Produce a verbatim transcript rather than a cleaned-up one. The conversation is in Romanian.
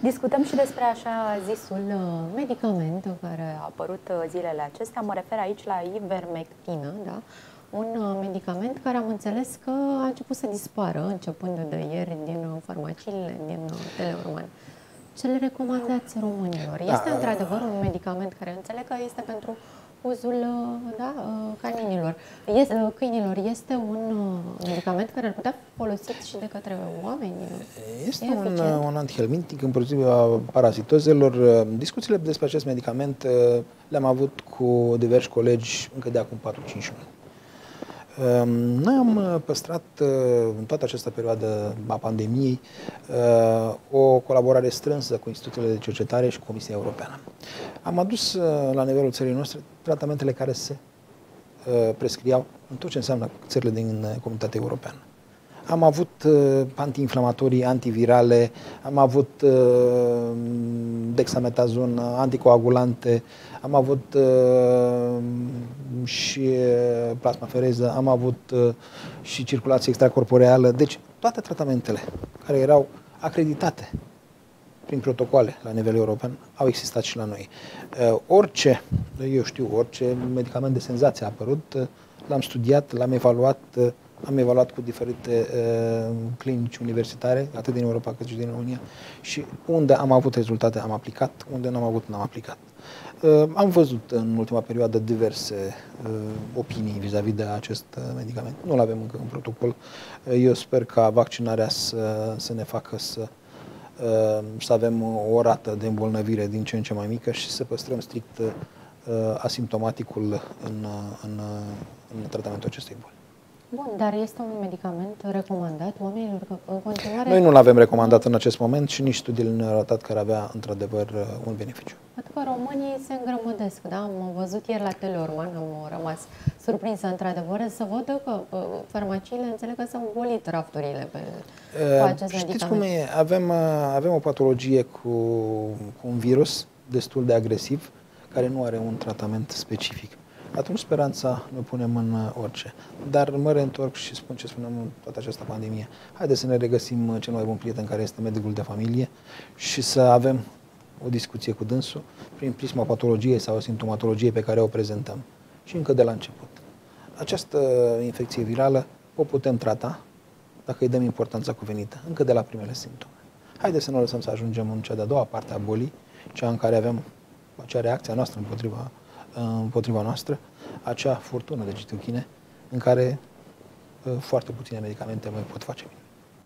Discutăm și despre așa zisul medicament care a apărut zilele acestea. Mă refer aici la ivermectină, da? Un medicament care am înțeles că a început să dispară, începând de ieri, din farmaciile, din Teleorman. Ce le recomandați românilor? Este da, într-adevăr un medicament care înțeleg că este pentru uzul, da, caninilor. Este, câinilor. Este un medicament care ar putea fi folosit și de către oameni? Este un, un antihelmintic împotriva parazitozelor. Discuțiile despre acest medicament le-am avut cu diversi colegi încă de acum patru cinci luni. Noi am păstrat în toată această perioadă a pandemiei o colaborare strânsă cu instituțiile de cercetare și Comisia Europeană. Am adus la nivelul țării noastre tratamentele care se prescriau în tot ce înseamnă țările din Comunitatea Europeană. Am avut antiinflamatorii, antivirale, am avut dexametazon, anticoagulante, am avut și plasmafereză, am avut și circulație extracorporeală. Deci toate tratamentele care erau acreditate prin protocoale la nivel european au existat și la noi. Orice, eu știu, orice medicament de senzație a apărut, l-am studiat, l-am evaluat, am evaluat cu diferite uh, clinici universitare, atât din Europa cât și din România, și unde am avut rezultate am aplicat, unde n-am avut n-am aplicat. Uh, am văzut în ultima perioadă diverse uh, opinii vis-a-vis -vis de acest uh, medicament. Nu-l avem încă în protocol. Uh, eu sper ca vaccinarea să, să ne facă să, uh, să avem o rată de îmbolnăvire din ce în ce mai mică și să păstrăm strict uh, asimptomaticul în, în, în tratamentul acestei boli. Bun, dar este un medicament recomandat oamenilor în continuare? Noi nu l-avem recomandat în acest moment și nici studiile ne-au arătat că ar avea într-adevăr un beneficiu. Pentru că românii se îngrămădesc, da? Am văzut ieri la Teleorman, am rămas surprinsă într-ador să văd că farmaciile înțeleg că s-au golit rafturile pe, uh, cu acest știți medicament. Cum e? Avem, avem o patologie cu, cu un virus destul de agresiv care nu are un tratament specific. Atunci speranța ne punem în orice. Dar mă reîntorc și spun ce spuneam în toată această pandemie. Haideți să ne regăsim cel mai bun prieten care este medicul de familie și să avem o discuție cu dânsul prin prisma patologiei sau simptomatologiei pe care o prezentăm. Și încă de la început. Această infecție virală o putem trata dacă îi dăm importanța cuvenită, încă de la primele simptome. Haideți să nu lăsăm să ajungem în cea de-a doua parte a bolii, cea în care avem acea reacție noastră împotriva împotriva noastră, acea furtună de citochine în care foarte puține medicamente mai pot face.